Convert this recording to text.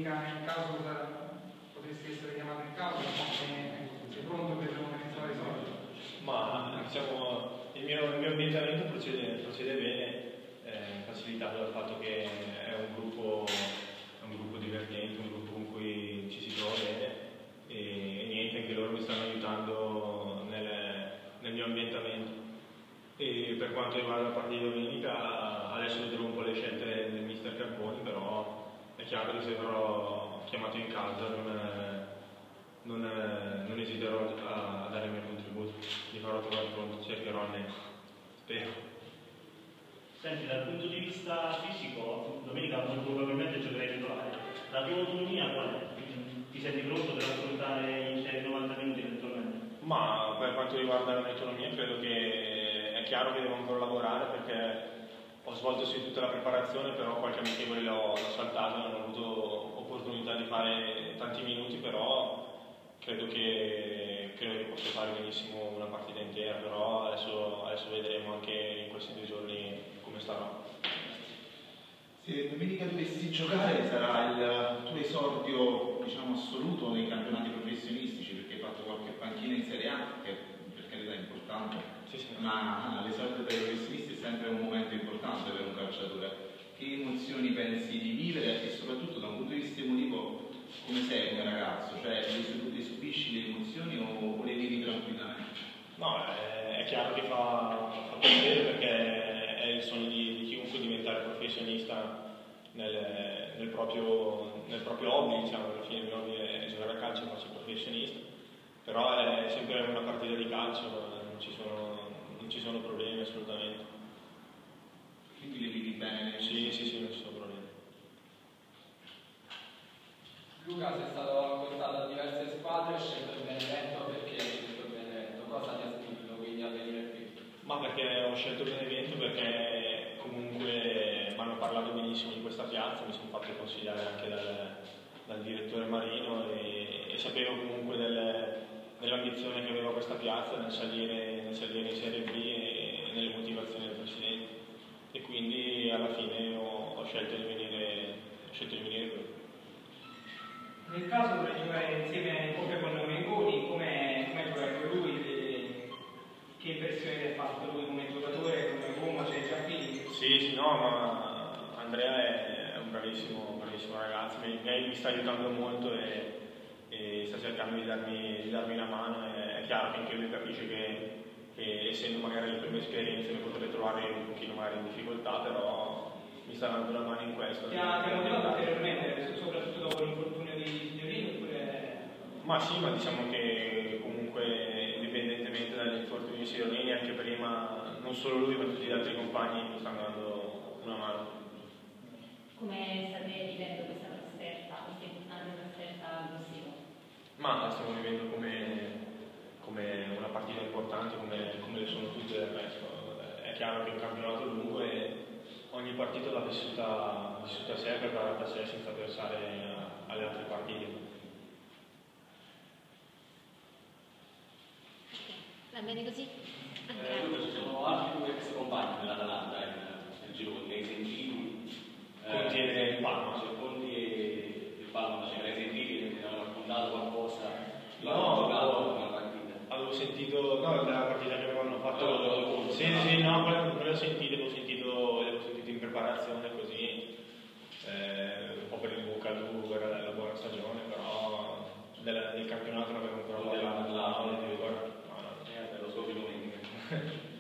domenica in caso potresti essere chiamato in causa? Sei pronto per organizzare i soldi? Ma diciamo, il mio ambientamento procede bene, facilitato dal fatto che è un gruppo divertente, un gruppo con cui ci si trova bene e niente, anche loro mi stanno aiutando nel mio ambientamento. E per quanto riguarda la partita di domenica, adesso vedremo un po' le scelte del mister Carponi, però è chiaro che se verrò chiamato in causa non esiterò a dare il mio contributo, mi farò trovare pronto, cercherò almeno, spero. Senti, dal punto di vista fisico, domenica molto probabilmente giocherai titolare. La tua autonomia qual è? Ti senti pronto per affrontare i 90 minuti eventualmente? Ma per quanto riguarda la mia autonomia credo che è chiaro che devo ancora lavorare perché ho svolto sì tutta la preparazione, però qualche amichevole l'ho saltato, non ho avuto opportunità di fare tanti minuti, però credo che posso fare benissimo una partita intera, però adesso vedremo anche in questi 2 giorni come starò. Se domenica dovessi giocare sarà il tuo esordio, diciamo, assoluto nei campionati professionistici, perché hai fatto qualche panchina in Serie A, che per carità è importante, sì. Ma l'esordio dei professionisti è sempre un momento importante per un calciatore. Che emozioni pensi di vivere e soprattutto da un punto di vista emotivo come sei come ragazzo? Cioè, le subisci le emozioni o le vivi tranquillamente? No, è chiaro che fa piacere perché è il sogno di chiunque diventare professionista nel proprio hobby, diciamo, alla fine il mio hobby è giocare a calcio e faccio il professionista, però è sempre una partita di calcio, non ci sono problemi assolutamente. Quindi le vivi bene? Sì, non ci sono problemi. Luca, sei stato acquistato da diverse squadre, hai scelto il Benevento, perché hai scelto il Benevento? Cosa ti ha spinto quindi a venire qui? Ma perché ho scelto il Benevento perché comunque mi hanno parlato benissimo di questa piazza, mi sono fatto consigliare anche dal direttore Marino e sapevo comunque dell'ambizione che aveva questa piazza nel salire in Serie B e nelle motivazioni del presidente, e quindi alla fine ho scelto di venire qui. Nel caso dovrei giocare insieme proprio con Mengoni, come giocare con lui, che impressione ti ha fatto lui come giocatore, come uomo, c'è già feeling? Sì, no, ma Andrea è un bravissimo ragazzo, mi sta aiutando molto e sta cercando di darmi una mano, è chiaro che anche lui capisce che essendo magari le prime esperienze mi potrei trovare un pochino magari in difficoltà, però mi sta dando una mano in questo. Ti ha motivato ulteriormente, soprattutto dopo l'infortunio di Signorini, oppure? Ma sì, ma diciamo che comunque indipendentemente dall'infortunio di Signorini, anche prima non solo lui ma tutti gli altri compagni mi stanno dando una mano. Come state vivendo questa trasferta, questa importante trasferta al Rossino? Ma la stiamo vivendo come una partita importante, come le sono tutte del resto. È chiaro che è un campionato lungo e ogni partita l'ha vissuta a sé, preparata a sé, senza pensare alle altre partite. Va bene così? Ci sono altri 2 ex compagni dell'Atalanta nel giro che hai sentiti. Conti e il Palma. Conti e il Palma, ce l'hai sentiti? Ti hanno raccontato qualcosa? No, una partita. Avevo sentito, no, la partita che avevano fatto. Sì, no, non le ho sentite, le ho sentite in preparazione così, un po' per il bocca al lupo, per la buona stagione, però del campionato non avevo ancora parlato, non ti ricordo. Lo so che domenica.